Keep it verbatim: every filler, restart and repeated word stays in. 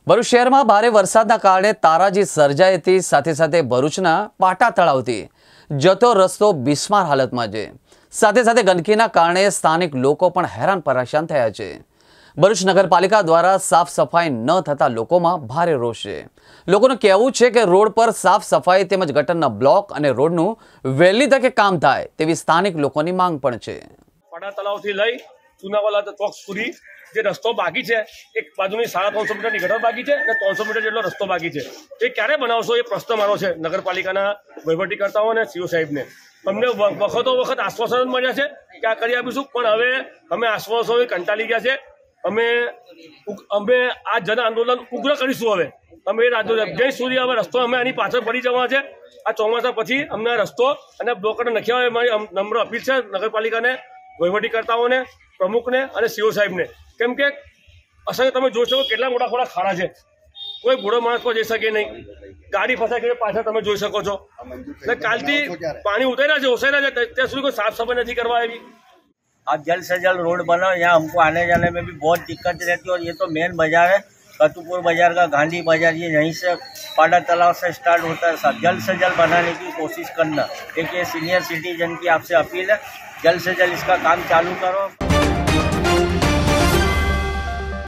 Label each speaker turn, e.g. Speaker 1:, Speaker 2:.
Speaker 1: ભરૂચ શહેરમાં ભારે વરસાદના કારણે તારાજી સર્જાઈ હતી। સાથે સાથે ભરૂચના પાટા તળાવથી જતો રસ્તો બિસ્માર હાલતમાં છે। સાથે સાથે ગંદકીના કારણે સ્થાનિક લોકો પણ હેરાન પરેશાન થયા છે। ભરૂચ નગરપાલિકા દ્વારા સાફ સફાઈ ન થતા લોકોમાં ભારે રોષ છે। લોકોનું કહેવું છે કે રોડ પર સાફ સફાઈ તેમજ ગટરના બ્લોક અને રોડનું વહેલી તકે કામ થાય તેવી સ્થાનિક લોકોની માંગ પણ છે।
Speaker 2: પાટા તળાવથી લઈ ચુનાવાલા ચોક સુધી જે રસ્તો બાકી છે, એક બાજુની સાડા ત્રણસો મીટરની ગટર બાકી છે અને ત્રણસો મીટર જેટલો રસ્તો બાકી છે। એ ક્યારે બનાવશો એ પ્રશ્ન મારો છે નગરપાલિકાના વહીવટીકર્તાઓ અને સીઓ સાહેબને। અમને વખતો વખત આશ્વાસન મળ્યા છે કે આ કરી આપીશું, પણ હવે અમે આશ્વાસનો કંટાળી ગયા છે। અમે અમે આ જન આંદોલન ઉગ્ર કરીશું। હવે અમે જ્યાં સુધી હવે રસ્તો અમે આની પાછળ પડી જવા છે। આ ચોમાસા પછી અમને રસ્તો અને બ્લોક નખ્યા હોય મારી નમ્ર અપીલ છે નગરપાલિકાને, વહીવટીકર્તાઓને, પ્રમુખને અને સીઓ સાહેબને। કેમ કે અસર તમે જોઈ શકો કેટલા મોટા મોટા ખાડા છે, કોઈ બુઢો માણસ પણ જઈ શકે નહીં, ગાડી ફસાઈ ગઈ પાછળ તમે જોઈ શકો છો। એટલે કાલથી પાણી ઉતર્યા છે, ઓસાયેલા છે, ત્યાં સુધી કોઈ સાફ સફાઈ નથી કરવા આવી।
Speaker 3: आप जल्द से जल्द रोड बनाओ, यहाँ हमको आने जाने में भी बहुत दिक्कत रहती है। और ये तो मेन बाजार है, कतुपुर बाजार का गांधी बाजार, ये यहीं से पाटा तालाब से स्टार्ट होता है। सब जल्द से जल्द बनाने की कोशिश करना। देखिए सीनियर सिटीजन की आपसे अपील है, जल्द से जल्द इसका काम चालू करो।